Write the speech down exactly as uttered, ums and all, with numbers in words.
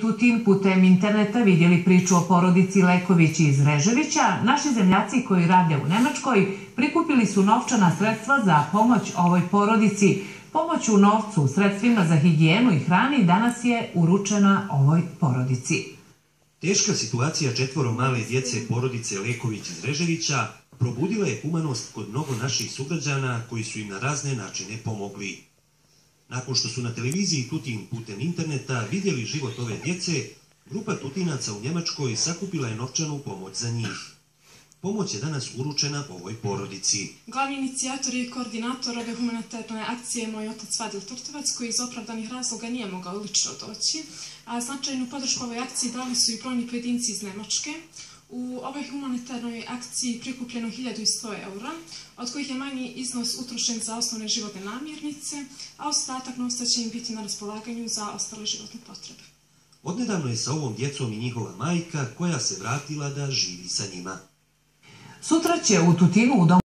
Tutin putem interneta vidjeli priču o porodici Leković iz Reževića, naši zemljaci koji rade u Nemačkoj prikupili su novčana sredstva za pomoć ovoj porodici. Pomoć u novcu, sredstvima za higijenu i hrani danas je uručena ovoj porodici. Teška situacija četvoro male djece porodice Leković iz Reževića probudila je humanost kod mnogo naših sugrađana koji su im na razne načine pomogli. Nakon što su na televiziji Tutin putem interneta vidjeli život ove djece, grupa Tutinaca u Njemačkoj sakupila je novčanu pomoć za njih. Pomoć je danas uručena ovoj porodici. Glavni inicijator i koordinator ove humanitarne akcije je moj otac Vadil Turtovac, koji iz opravdanih razloga nije mogao lično doći. A značajnu podršku ovoj akciji dali su i brojni pojedinci iz Nemačke. U ovoj humanitarnoj akciji prikupljeno hiljadu sto eura, od kojih je manji iznos utrošen za osnovne životne namirnice, a ostatak novca će im biti na raspolaganju za ostale životne potrebe. Odnedavno je sa ovom djecom i njihova majka koja se vratila da živi sa njima. Sutra će u Tutinu u domu